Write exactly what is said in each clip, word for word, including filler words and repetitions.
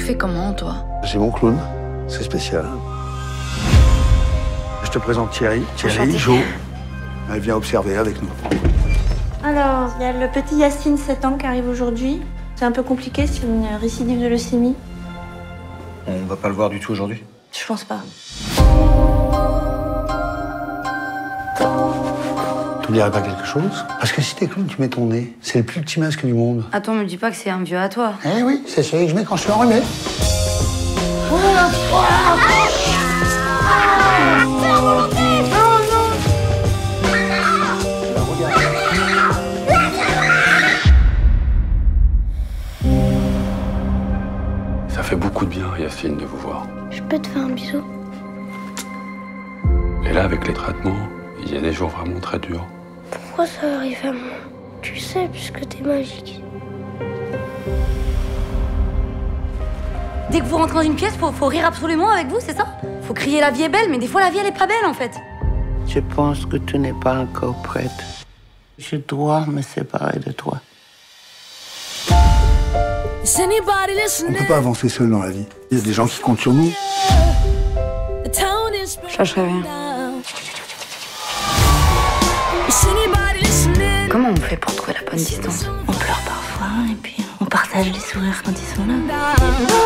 fais comment, toi? J'ai mon clown, c'est spécial. Je te présente Thierry. Thierry, Jo. Elle vient observer avec nous. Alors, il y a le petit Yacine, sept ans, qui arrive aujourd'hui. C'est un peu compliqué, c'est une récidive de leucémie. On va pas le voir du tout aujourd'hui? Je pense pas. T'oublierais pas quelque chose? Parce que si t'es clown, tu mets ton nez. C'est le plus petit masque du monde. Attends, me dis pas que c'est un vieux à toi. Eh oui, c'est celui que je mets quand je suis enrhumé. Ça fait beaucoup de bien, Yacine, de vous voir. Je peux te faire un bisou? Et là, avec les traitements, il y a des jours vraiment très durs. Pourquoi ça arrive à moi? Tu sais, puisque t'es magique. Dès que vous rentrez dans une pièce, faut, faut rire absolument avec vous, c'est ça? Faut crier la vie est belle, mais des fois la vie elle est pas belle en fait. Je pense que tu n'es pas encore prête. Je dois me séparer de toi. On peut pas avancer seul dans la vie. Il y a des gens qui comptent sur nous. Je lâcherai rien. Comment on fait pour trouver la bonne distance? On pleure parfois, et puis on partage les sourires quand ils sont là.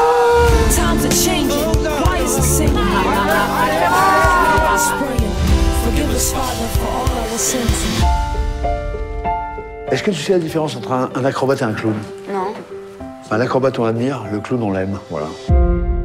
Est-ce que tu sais la différence entre un, un acrobate et un clown? Non. Un acrobate, on l'admire, le clown, on l'aime. Voilà.